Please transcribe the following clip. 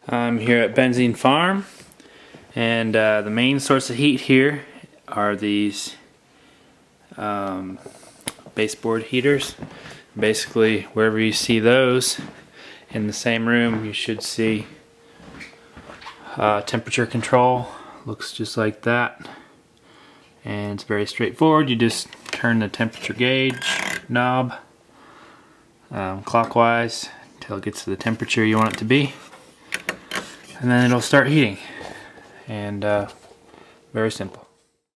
I'm here at Benzine Farm, and the main source of heat here are these baseboard heaters. Basically, wherever you see those in the same room, you should see temperature control. Looks just like that, and it's very straightforward. You just turn the temperature gauge knob clockwise until it gets to the temperature you want it to be, and then it'll start heating. And very simple.